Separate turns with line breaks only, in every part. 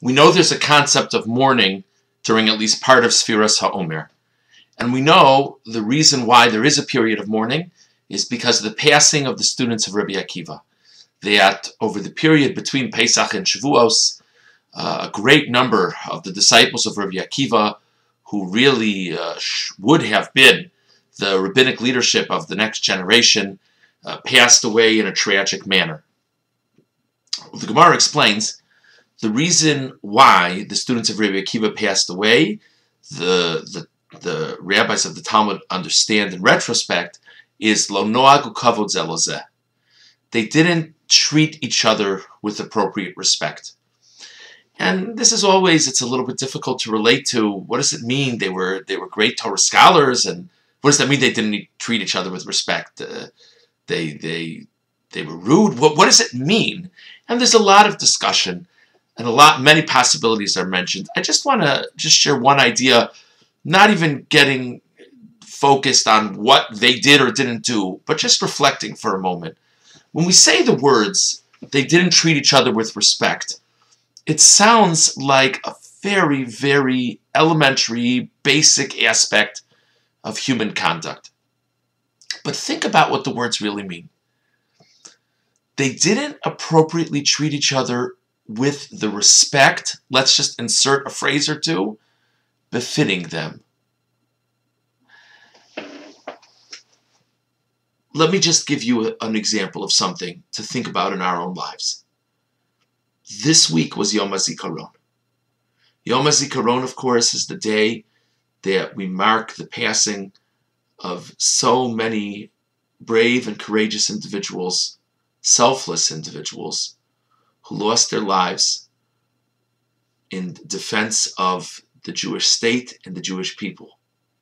We know there's a concept of mourning during at least part of Sfiras HaOmer. And we know the reason why there is a period of mourning is because of the passing of the students of Rabbi Akiva. That over the period between Pesach and Shavuos, a great number of the disciples of Rabbi Akiva, who really would have been the rabbinic leadership of the next generation, passed away in a tragic manner. The Gemara explains the reason why the students of Rabbi Akiva passed away. The rabbis of the Talmud understand in retrospect is lo noagu kavod ze lo ze. They didn't treat each other with appropriate respect. And this is always, it's a little bit difficult to relate to. What does it mean? They were great Torah scholars, and what does that mean they didn't treat each other with respect? They were rude. What does it mean? And there's a lot of discussion, and many possibilities are mentioned. I just want to share one idea, not even getting focused on what they did or didn't do, but just reflecting for a moment. When we say the words, they didn't treat each other with respect, it sounds like a very, very elementary, basic aspect of human conduct. But think about what the words really mean. They didn't appropriately treat each other with the respect, let's just insert a phrase or two, befitting them. Let me just give you an example of something to think about in our own lives. This week was Yom HaZikaron. Yom HaZikaron, of course, is the day that we mark the passing of so many brave and courageous individuals, selfless individuals, who lost their lives in defense of the Jewish state and the Jewish people.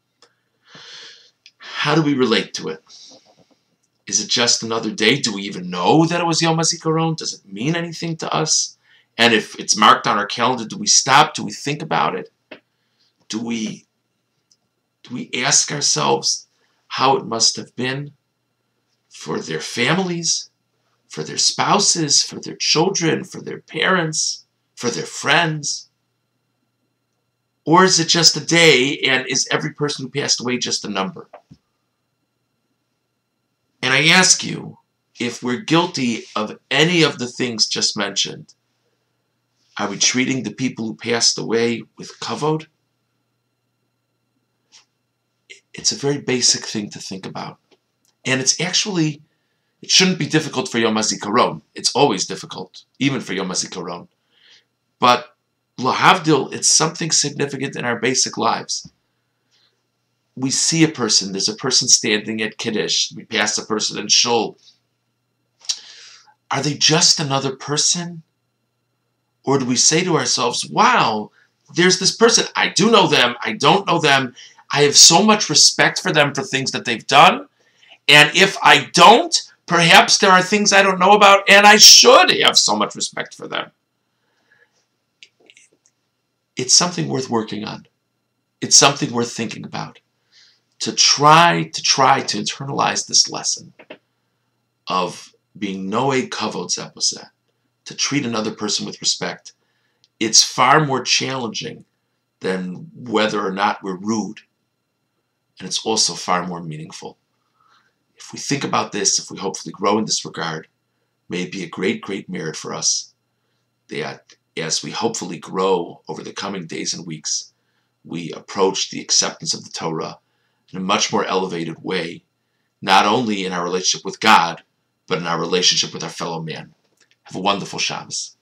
How do we relate to it? Is it just another day? Do we even know that it was Yom HaZikaron? Does it mean anything to us? And if it's marked on our calendar, do we stop? Do we think about it? Do we ask ourselves how it must have been for their families, for their spouses, for their children, for their parents, for their friends? Or is it just a day, and is every person who passed away just a number? And I ask you, if we're guilty of any of the things just mentioned, are we treating the people who passed away with kavod? It's a very basic thing to think about. And it shouldn't be difficult for Yom HaZikaron. It's always difficult, even for Yom HaZikaron. But lahavdil, it's something significant in our basic lives. We see a person, there's a person standing at Kiddush, we pass a person in Shul. Are they just another person? Or do we say to ourselves, wow, there's this person, I do know them, I don't know them, I have so much respect for them for things that they've done, and if I don't, perhaps there are things I don't know about, and I should have so much respect for them. It's something worth working on. It's something worth thinking about. To try to internalize this lesson of being noe kavod zeh, to treat another person with respect. It's far more challenging than whether or not we're rude. And it's also far more meaningful. If we think about this, if we hopefully grow in this regard, may it be a great, great merit for us that as we hopefully grow over the coming days and weeks, we approach the acceptance of the Torah in a much more elevated way, not only in our relationship with God, but in our relationship with our fellow man. Have a wonderful Shabbos.